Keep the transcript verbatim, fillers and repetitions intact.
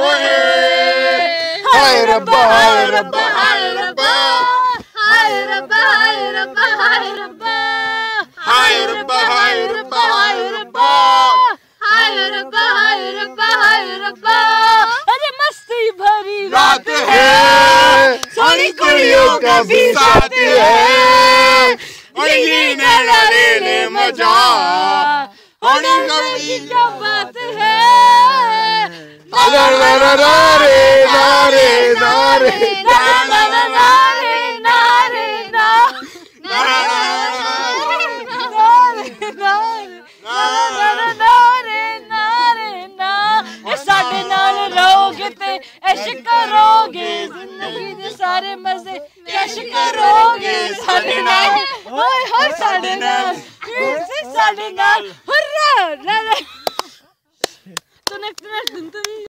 ओए हाय रब्बा हाय रब्बा हाय रब्बा हाय रब्बा हाय रब्बा हाय रब्बा हाय रब्बा हाय रब्बा हाय रब्बा हाय रब्बा हाय रब्बा हाय रब्बा। अरे मस्ती भरी रात है सोनी कुड़ियों का भी साथ है और ये नैना ले ले मजा और की क्या बात है। नारे नारे नारे नारे नारे नारे नारे साडे नाल रहोगे ते ऐश करोगे जिंदगी दे सारे मजे ऐश करोगे साडे नाल ओए होए साडे नाल साडे नाल हुर्रा तूने